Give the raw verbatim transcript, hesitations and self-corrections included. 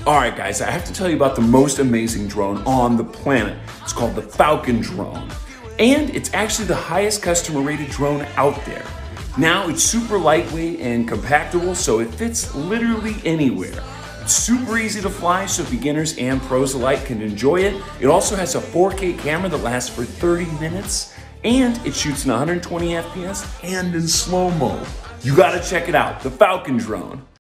All right, guys, I have to tell you about the most amazing drone on the planet. It's called the Falcone Drone. And it's actually the highest customer rated drone out there. Now, it's super lightweight and compactable, so it fits literally anywhere. It's super easy to fly, so beginners and pros alike can enjoy it. It also has a four K camera that lasts for thirty minutes, and it shoots in one hundred twenty F P S and in slow-mo. You gotta check it out, the Falcone Drone.